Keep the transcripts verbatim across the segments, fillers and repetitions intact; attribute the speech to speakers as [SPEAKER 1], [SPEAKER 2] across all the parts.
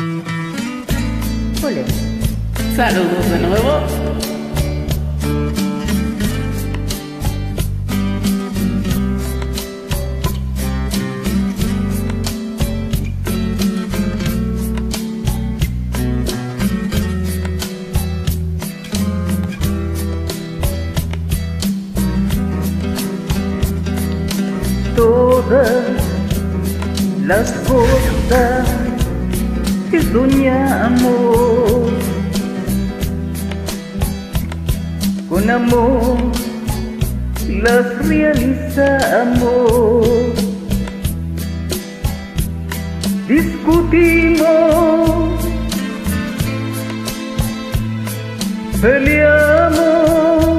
[SPEAKER 1] Ole.
[SPEAKER 2] Saludos de nuevo.
[SPEAKER 1] Todas las cosas que soñamos con amor las realizamos. Discutimos, peleamos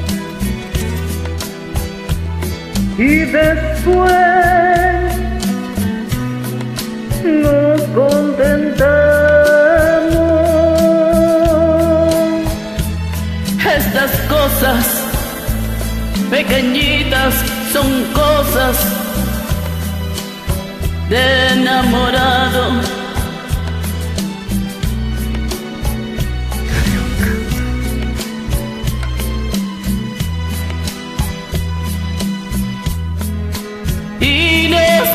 [SPEAKER 1] y después nos contentamos.
[SPEAKER 2] Estas cosas pequeñitas son cosas de enamorado. Y nos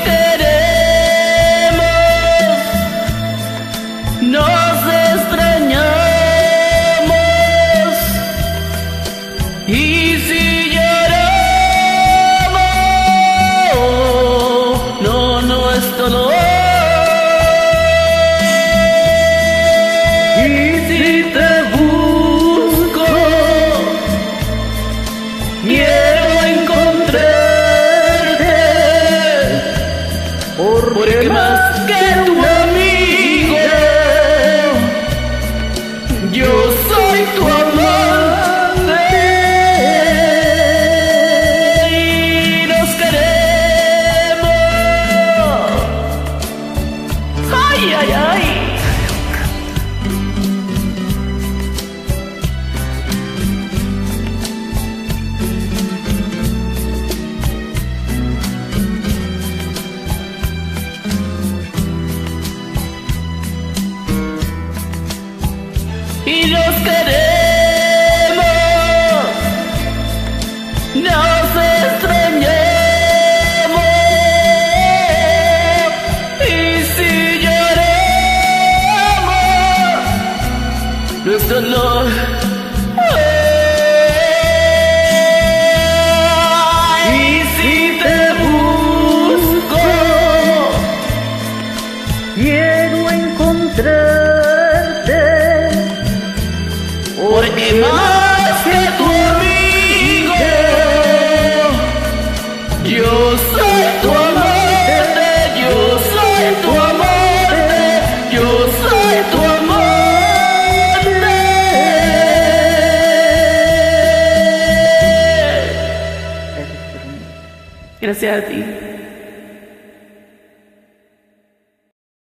[SPEAKER 2] queremos, nos extrañamos, y si lloramos, no, no es dolor. Y si te busco, quiero encontrarte, porque más que tu amigo, yo soy tu amante. Y nos queremos. Ay, ay, ay. Y nos queremos, nos extrañamos, y si lloramos, nuestro dolor. Y si te busco,
[SPEAKER 1] Quiero encontrarte,
[SPEAKER 2] porque más que tu amigo, yo soy tu amante, yo soy tu amante, yo soy tu amante. Gracias a ti.